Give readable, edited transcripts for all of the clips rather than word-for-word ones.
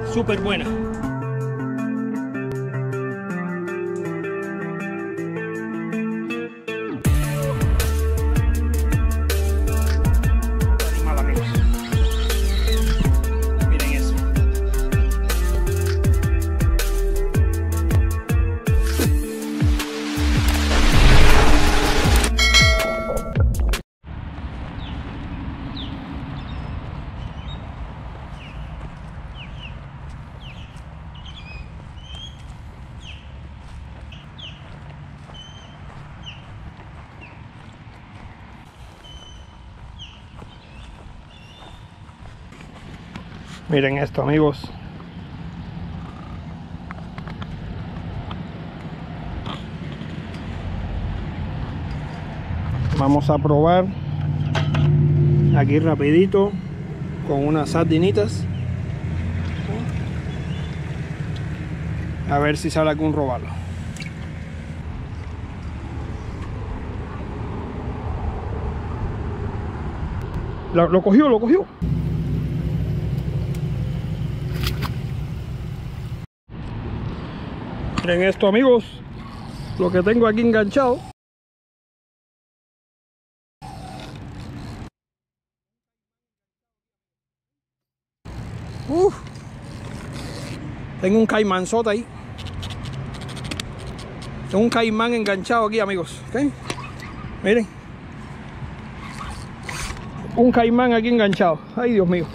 súper buena. Animal, amigos. Miren eso. Miren esto, amigos. Vamos a probar aquí rapidito con unas sardinitas. A ver si sale algún robalo. Lo cogió, lo cogió. Miren esto, amigos, lo que tengo aquí enganchado. Tengo un caimanzote ahí. Tengo un caimán enganchado aquí, amigos. ¿Okay? Miren. Un caimán aquí enganchado. Ay, Dios mío.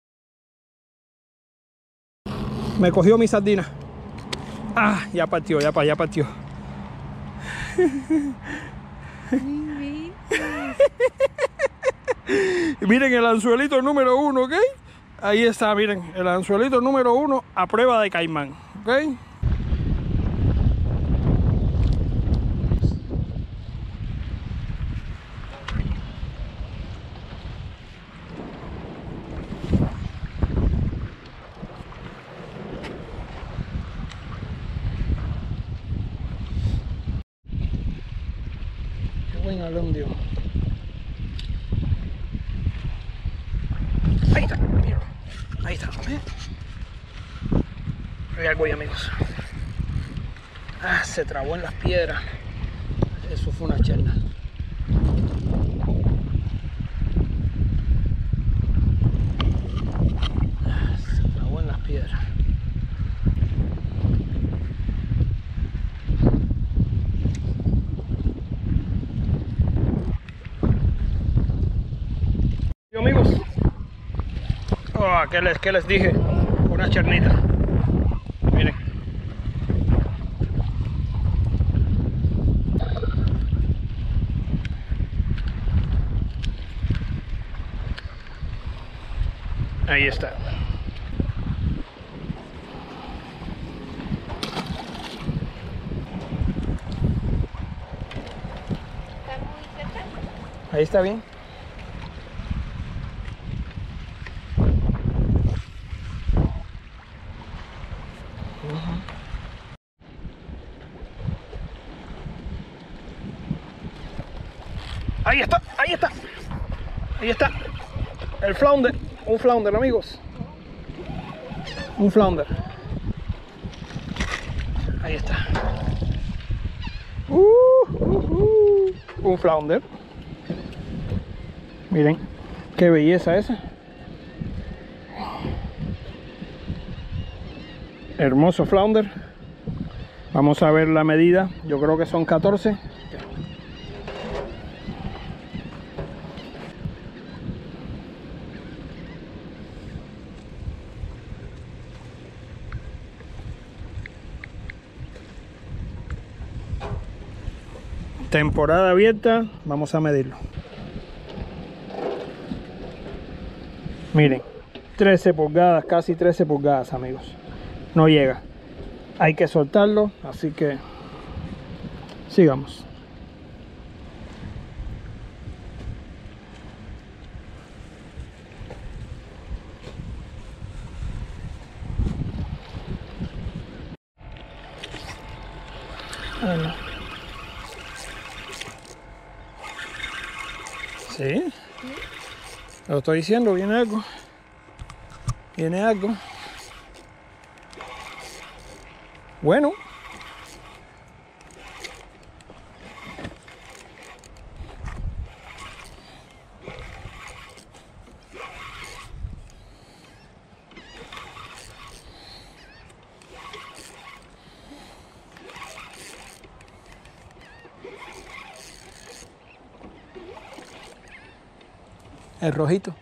Me cogió mi sardina. Ah, ya partió, ya partió. Miren el anzuelito número 1, ¿ok? Ahí está, miren, el anzuelito número 1 a prueba de caimán, ¿ok? Buen alón dio. Ahí está, mira. Ahí está, ¿eh? Hay algo ahí, amigos. Ah, se trabó en las piedras. Eso fue una cherna. Ah, se trabó en las piedras. Amigos, ¿qué les dije? Una chernita. Miren. Ahí está. ¿Está muy cerca? Ahí está bien. Ahí está, ahí está. Ahí está. El flounder. Un flounder, amigos. Un flounder. Ahí está. Un flounder. Miren, qué belleza esa. Hermoso flounder. Vamos a ver la medida. Yo creo que son 14. Temporada abierta, vamos a medirlo. Miren, 13 pulgadas, casi 13 pulgadas, amigos. No llega. Hay que soltarlo, así que sigamos. Bueno. Sí, lo estoy diciendo, viene algo. Viene algo. Bueno. El rojito.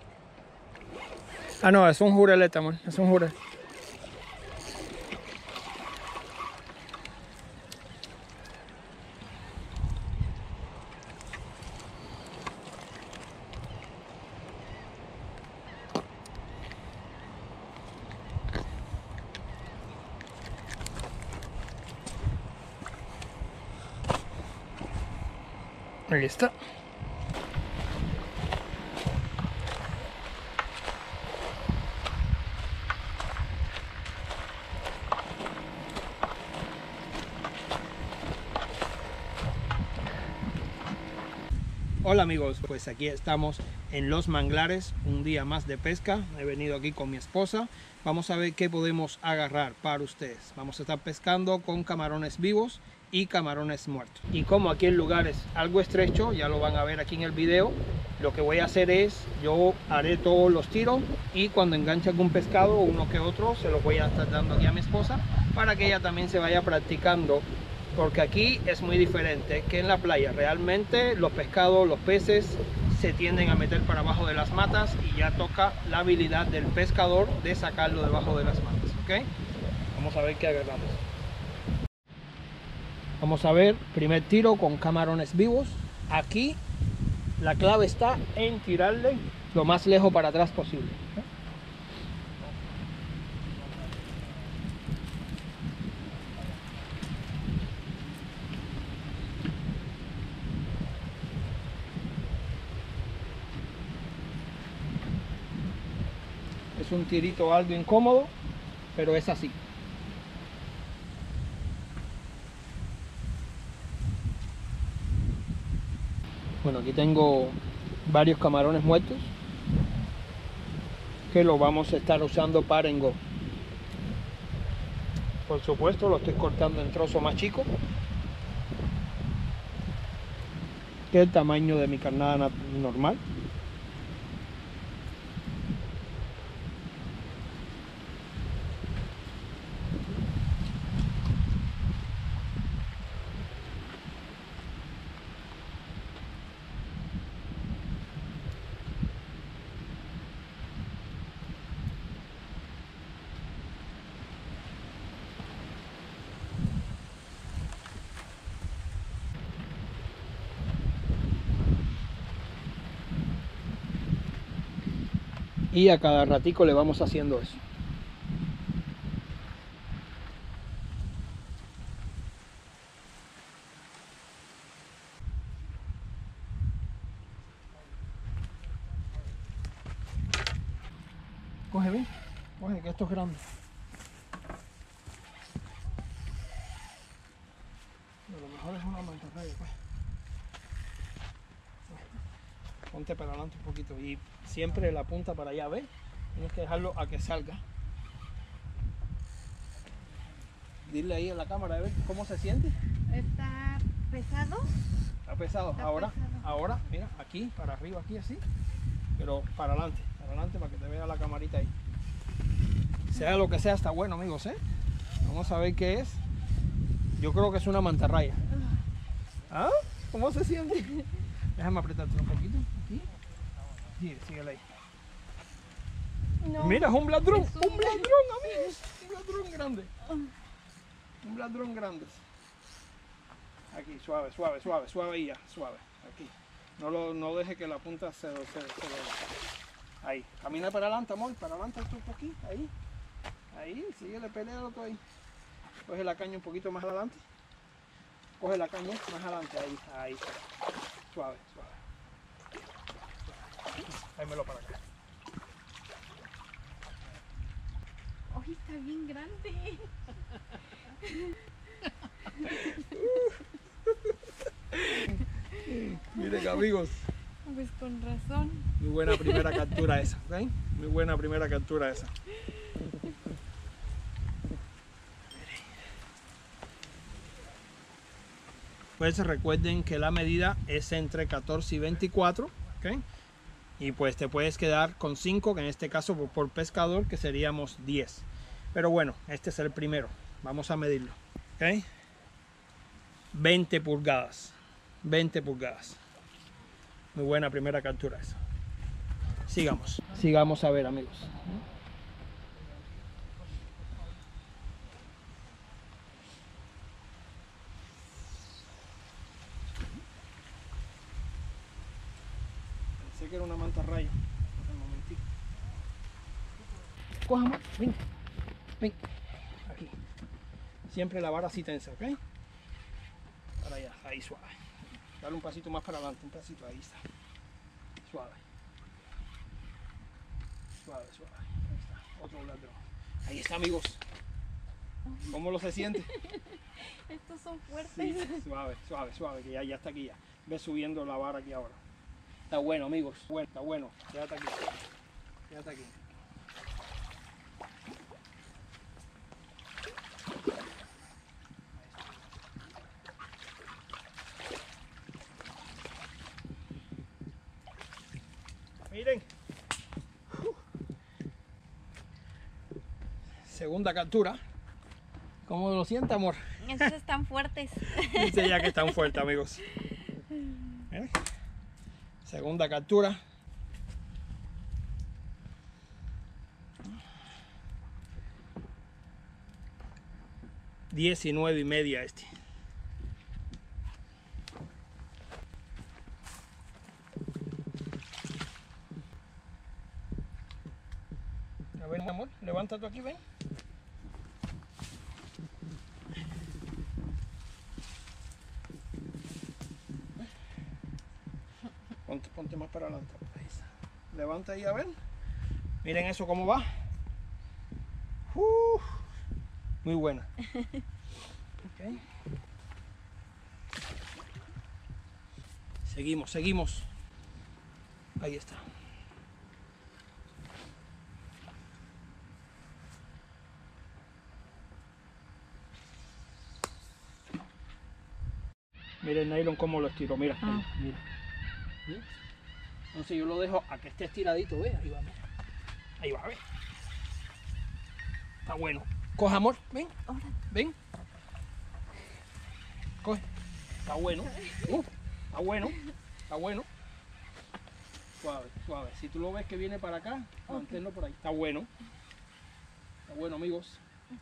Ah, no, es un jurelete, amor. Es un jurel. Ahí está. Hola amigos, pues aquí estamos en Los Manglares, un día más de pesca. He venido aquí con mi esposa. Vamos a ver qué podemos agarrar para ustedes. Vamos a estar pescando con camarones vivos y camarones muertos. Y como aquí el lugar es algo estrecho, ya lo van a ver aquí en el video, lo que voy a hacer es, yo haré todos los tiros y cuando enganche algún pescado, uno que otro, se los voy a estar dando aquí a mi esposa para que ella también se vaya practicando. Porque aquí es muy diferente que en la playa. Realmente los pescados, los peces se tienden a meter para abajo de las matas y ya toca la habilidad del pescador de sacarlo debajo de las matas, ¿ok? Vamos a ver qué agarramos. Vamos a ver, primer tiro con camarones vivos. Aquí la clave está en tirarle lo más lejos para atrás posible. Es un tirito algo incómodo, pero es así. Bueno, aquí tengo varios camarones muertos que lo vamos a estar usando para engol. Por supuesto, lo estoy cortando en trozos más chicos que el tamaño de mi carnada normal. Y a cada ratico le vamos haciendo eso. Coge bien, coge que esto es grande. A lo mejor es una mantarraya, pues. Ponte para adelante un poquito y siempre la punta para allá, ¿ves? Tienes que dejarlo a que salga. Dile ahí a la cámara a ver cómo se siente. ¿Está pesado? Está pesado. Está ahora, pesado. ahora, mira, aquí, para arriba, aquí así. Pero para adelante para que te vea la camarita ahí. Sea lo que sea, está bueno, amigos, ¿eh? Vamos a ver qué es. Yo creo que es una mantarraya. ¿Ah? ¿Cómo se siente? Déjame apretarte un poquito. Aquí. Sí, síguele ahí. No. Mira, es un ladrón. Es Un ladrón, amigos. Un ladrón grande. Un ladrón grande. Aquí, suave, suave, suave, suave y ya, suave. Aquí. No deje que la punta se ahí. Camina para adelante, amor. Para adelante, esto por aquí. Ahí. Ahí, síguele peleando todo ahí. Coge la caña un poquito más adelante. Coge la caña más adelante. Ahí, ahí. Suave, suave. Tráemelo para acá. Hoy está bien grande. Miren, amigos. Pues con razón. Muy buena primera captura esa, ¿ok? Muy buena primera captura esa. Pues recuerden que la medida es entre 14 y 24, ¿ok? Y pues te puedes quedar con 5, que en este caso por pescador, que seríamos 10. Pero bueno, este es el primero. Vamos a medirlo, ¿ok? 20 pulgadas. 20 pulgadas. Muy buena primera captura esa. Sigamos. Sigamos a ver, amigos. Pensé que era una mantarraya. Un momentito. Cojamos. Ven. Ven. Aquí. Siempre la vara así tensa, ¿ok? Para allá. Ahí suave. Dale un pasito más para adelante. Un pasito. Ahí está. Suave. Suave, suave. Ahí está. Otro ladrón. Ahí está, amigos. ¿Cómo lo se siente? Estos son fuertes. Sí, suave, suave, suave, que ya está aquí ya. Ve subiendo la vara aquí ahora. Está bueno, amigos. Bueno, está bueno. Quédate aquí. Quédate aquí. Miren. Segunda captura. ¿Cómo lo siente, amor? Estos están fuertes. Dice ya que están fuertes, amigos. Miren. Segunda captura. $19.5 este. A ver, amor, levántate aquí, ven. Ponte más para adelante. Ahí está. Levanta ahí a ver. Miren eso cómo va. Muy buena. Okay. Seguimos, seguimos. Ahí está. Mira el nylon cómo lo estiro, mira, mira. ¿Sí? Entonces yo lo dejo a que esté estiradito, ve, ahí va, mira. Ahí va, ve. Está bueno. Coge, amor, ven, ven. Coge. Está bueno. Está bueno, está bueno. Suave, suave. Si tú lo ves que viene para acá, manténlo por ahí. Está bueno. Está bueno, amigos.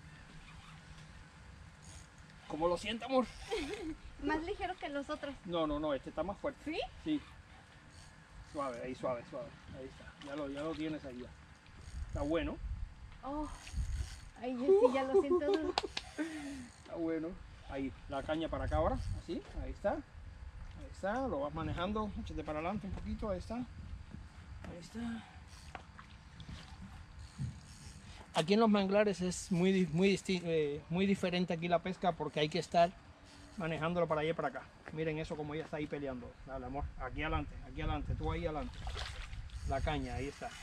¿Cómo lo siente, amor? Más ligero que los otros. No, no, no, este está más fuerte. ¿Sí? Sí. Suave, ahí suave, suave. Ahí está. Ya lo tienes ahí ya. Está bueno. Oh. Ay, yo sí ya lo siento duro. Está bueno. Ahí, la caña para acá ahora. Así, ahí está. Ahí está, lo vas manejando. Échate para adelante un poquito, ahí está. Ahí está. Aquí en los manglares es muy diferente aquí la pesca porque hay que estar manejándolo para allá y para acá. Miren eso como ella está ahí peleando. Dale, amor, aquí adelante, tú ahí adelante. La caña, ahí está.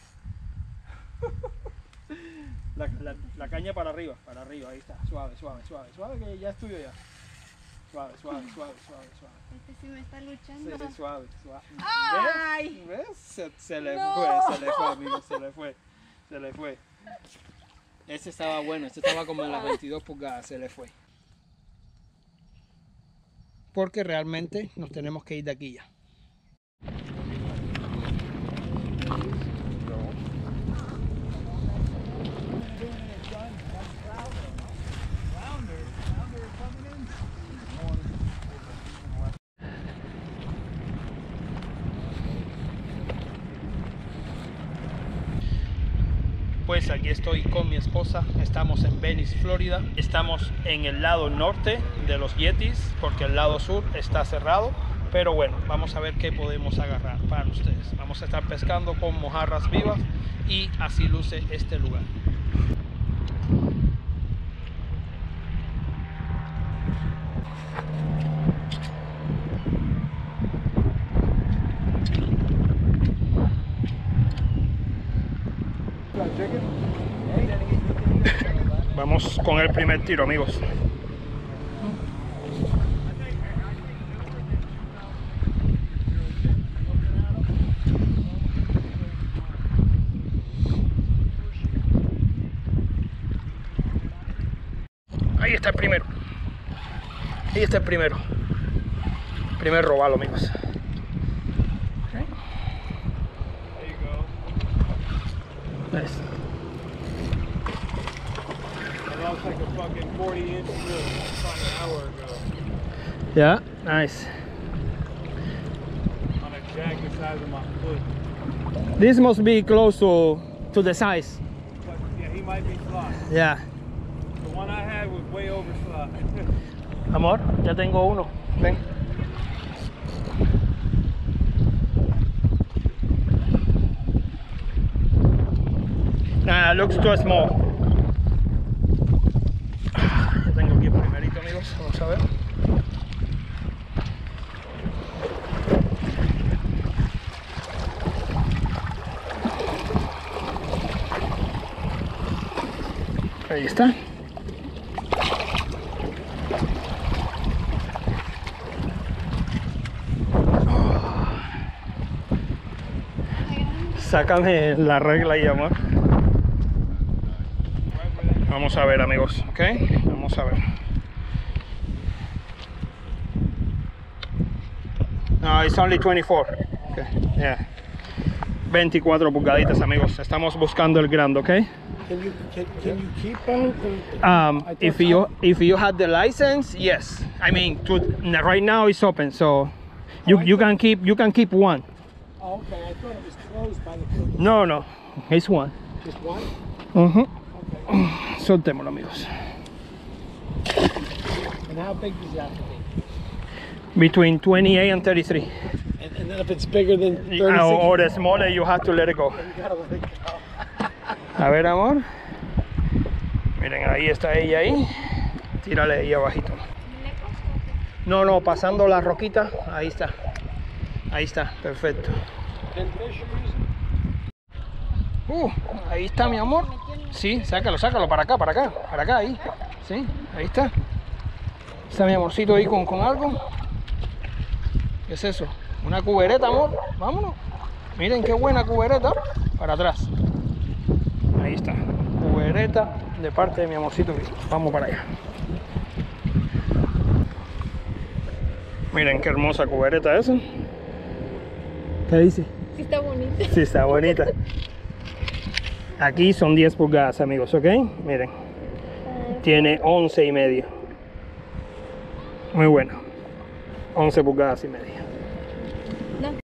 La caña para arriba, ahí está. Suave, suave, suave, suave, que ya es tuyo ya. Suave, suave, suave, suave, suave. Este sí me está luchando. Sí, suave, suave. ¡Ay! ¿Ves? Se le No. fue, amigo, se le fue. Este estaba bueno, este estaba como en las 22 pulgadas, se le fue. Porque realmente nos tenemos que ir de aquí ya. Pues aquí estoy con mi esposa, estamos en Venice, Florida. Estamos en el lado norte de los Yetis porque el lado sur está cerrado. Pero bueno, vamos a ver qué podemos agarrar para ustedes. Vamos a estar pescando con mojarras vivas y así luce este lugar. Vamos con el primer tiro, amigos. está el primero. Ahí está el primero. Primer robalo, amigos. There you go. Nice. That looks like a fucking 40-inch drill about an hour ago. Yeah, nice. On a jack the size of my foot. This must be close to the size. But yeah, he might be slot. Yeah. The one I had was way over slot. Amor, ya tengo uno. Ven. Nah, looks too small. Ya tengo aquí el primerito, amigos. Vamos a ver. Ahí está. Sácame la regla ahí, amor. Vamos a ver, amigos, ¿ok? Vamos a ver. No, it's only 24. Okay. Yeah. 24 pulgaditas, amigos. Estamos buscando el grande, ¿ok? Can you keep on? If you had the license, yes. I mean, right now it's open, so you can keep one. Oh, okay, I thought it was closed by the police. No, it's one. Just one? Okay. Soltémoslo, amigos. And how big does that have to be? Between 28 and 33. And then if it's bigger than 36, Or the smaller, you have to let it go. you gotta let it go. A ver, amor. Miren, ahí está ella ahí. Tírale ahí abajito. No, pasando la roquita. Ahí está. Ahí está, perfecto. Ahí está, mi amor. Sí, sácalo para acá, ahí. Sí, ahí está. Está mi amorcito ahí con algo. ¿Qué es eso? Una cubereta, amor. Vámonos. Miren qué buena cubereta. Para atrás. Ahí está. Cubereta de parte de mi amorcito. Vamos para allá. Miren qué hermosa cubereta esa. ¿Qué dice? Sí está bonita. Sí, está bonita. Aquí son 10 pulgadas, amigos, ¿ok? Miren. Tiene 11,5. Muy bueno. 11 pulgadas y media.